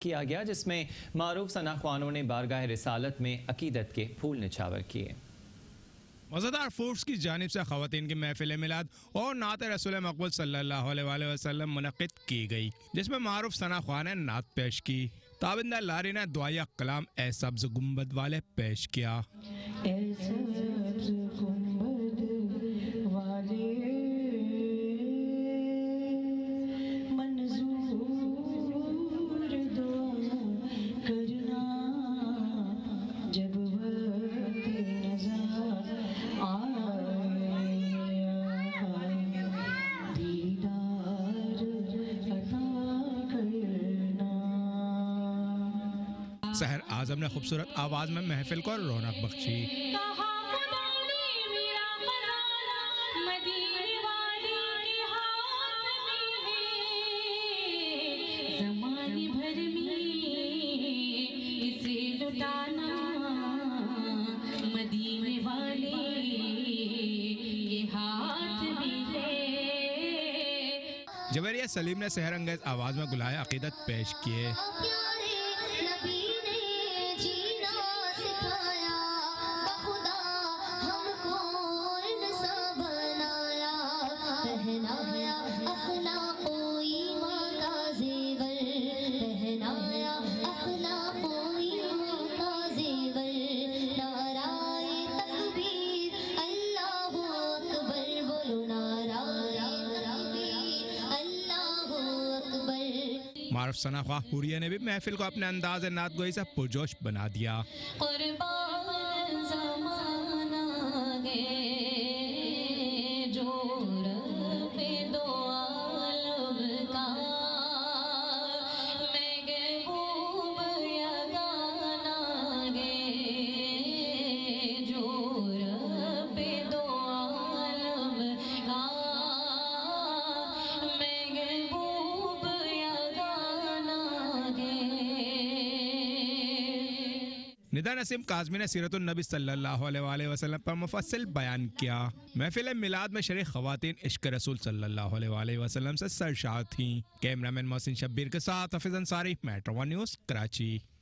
किया गया, जिसमें मारूफ सना ख्वानों ने बारगाह रिसालत में अकीदत के फूल निछावर किए। मज़ेदार फूड्स की जानिब से ख़वातीन की महफिल मिलाद और नात रसूल मक़बूल सल्लल्लाहु अलैहि वसल्लम मुनक़्क़िद की गई, जिसमें मारूफ सना ख्वान ने नात पेश की। ताबिंदा लारी ने दुआया कलाम ए सब्ज़ गुंबद वाले पेश किया। सहर आजम ने खूबसूरत आवाज में महफिल को रौनक बख्शी। जवेरिया सलीम ने सहर अंगेज आवाज में गुलाए अकीदत पेश किए। मारूफ सना ख्वाह हुरिया ने भी महफिल को अपने अंदाज नात गोई से पुरजोश बना दिया। निदा नसीम काज़मी ने सीरतुन नबी सल्लल्लाहु अलैहि वसल्लम पर मुफस्सिल बयान किया। महफिल मिलाद में शरीक ख़वातीन इश्क रसूल सल्लल्लाहु अलैहि वसल्लम से सरशार थीं। कैमरामैन मोहसिन शब्बीर के साथ Hafeez Ansari, Metro One News, Karachi.